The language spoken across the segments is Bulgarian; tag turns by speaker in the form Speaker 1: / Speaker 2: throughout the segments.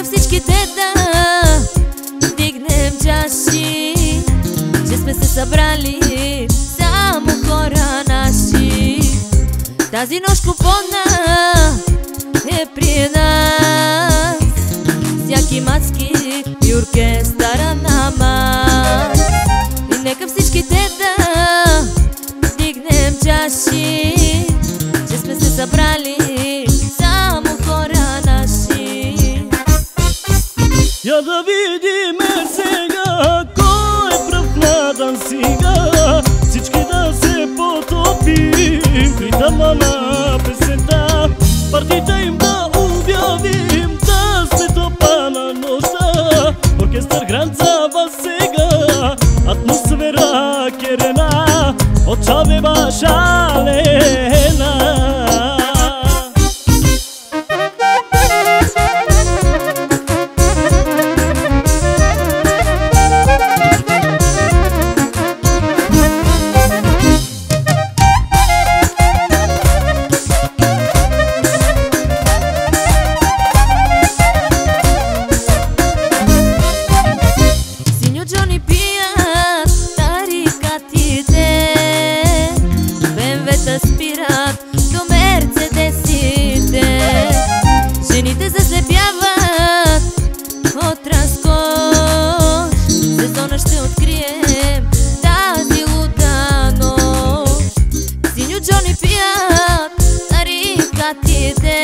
Speaker 1: нека всичките да дигнем чаши, че сме се събрали само хора наши. Тази нощ купона е при нас, всяки мацки и оркестъра на мас. И нека всичките да дигнем чаши, че сме се събрали само хора наши.
Speaker 2: Я да видиме сега кой е пръв на дансинга, всички да се потопим в ритъма на песента. Партита им да обявим, да сме топа на нощта. Оркестър гранд за вас сега, атмосфера керена, от Чавева шалена.
Speaker 1: Спират до мерцедесите, жените заслепяват от разкош. Сезона ще открием тази луда нощ. Синьо Джони пият тарикатите,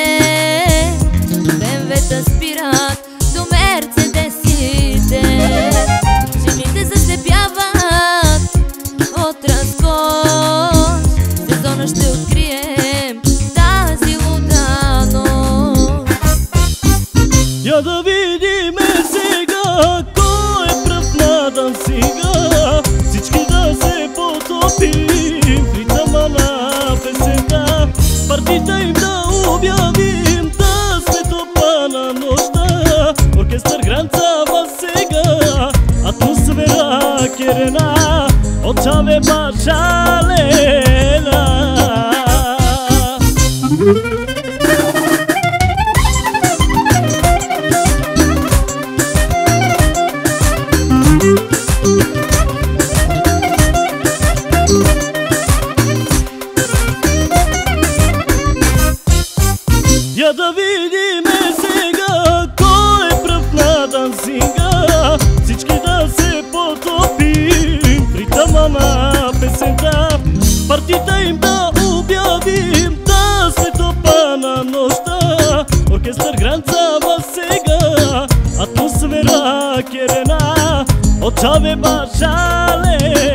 Speaker 1: БМВ-та спират до мерцедесите, жените заслепяват от разкош. Ще открием тази луда нощ.
Speaker 2: Я да видиме сега кой е пръв на дансинга, всички да се потопим в ритъма на песента. Партита им да обявим, да сме топа на нощта. Оркестър гранд за вас сега, атмосфера керена, от Чавева шалена. Я да видиме сега кой е пръв на дансинга, всички да се потопим в ритъма на песента. Партита им да обявим, да сме топа на нощта. Оркестър гранд за вас сега, атмосфера керена, от Чавева шалена.